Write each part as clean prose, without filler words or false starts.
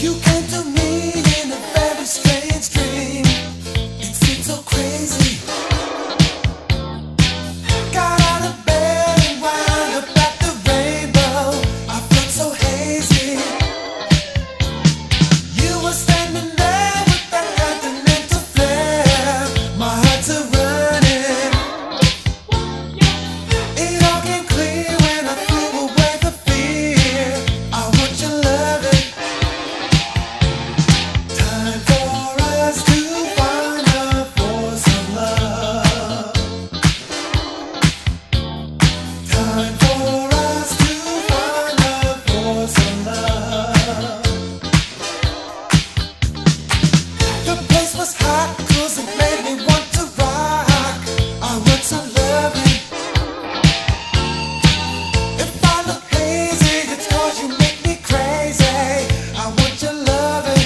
You came to me in a very strange dream. It seemed so crazy. Got out of bed and wound up at the rainbow. I felt so hazy. You were standing there with that continental flare. My heart's a running. It all came clear when I threw away the fear. I want your loving. Time for us to find a force of love. Time for us to find a force of love. The place was hot 'cause it made me want to rock. I want some loving. If I look hazy, it's 'cause you make me crazy. I want your loving.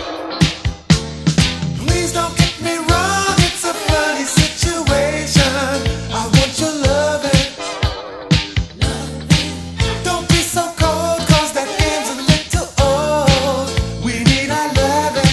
Please don't get me wrong, it's a funny situation. I want your loving. Don't be so cold, 'cause that game's a little old. We need our loving.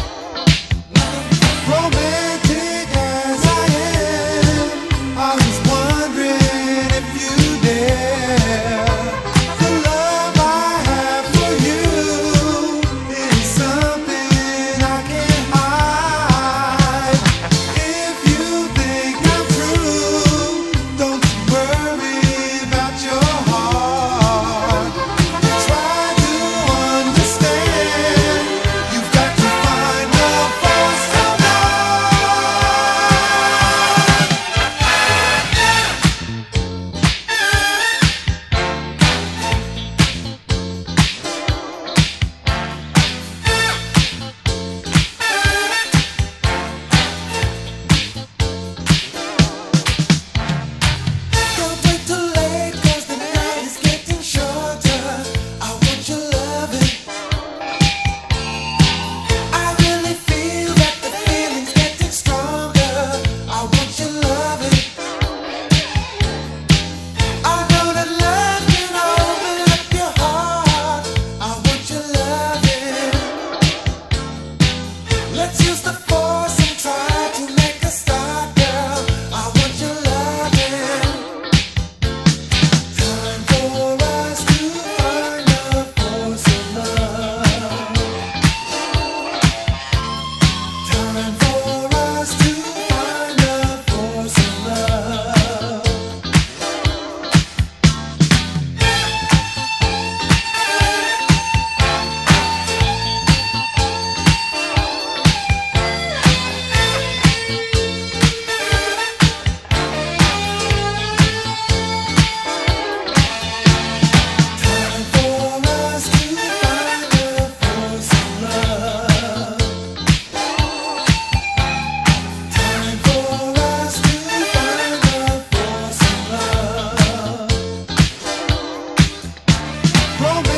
Romantic as I am, I was wondering if you dare. The love I have for you is something I can't hide. If you think I'm true, don't you worry about your heart. Try to understand. You've got to find the force of love. Don't wait too late, 'cause the night is getting shorter. I want your loving. I really feel that the feeling's getting stronger. I want your loving. I know that love can open up your heart. I want your loving. Let's use the force and try to make a start, girl. I want your loving. Time for us to find a force of love. Time for us to find a force of love. Time for us to find a force of love. Time for us to find a force of love.